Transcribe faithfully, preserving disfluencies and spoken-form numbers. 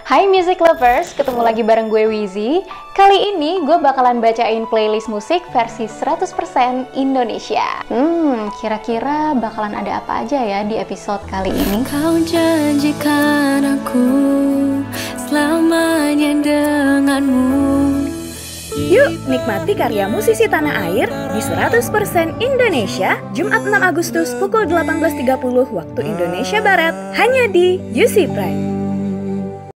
Hai music lovers, ketemu lagi bareng gue Wizy. Kali ini gue bakalan bacain playlist musik versi seratus persen Indonesia. Hmm, kira-kira bakalan ada apa aja ya di episode kali ini? Kau janjikan aku selamanya denganmu. Yuk nikmati karya musisi tanah air di seratus persen Indonesia, Jumat enam Agustus pukul delapan belas tiga puluh waktu Indonesia Barat, hanya di U C Prime.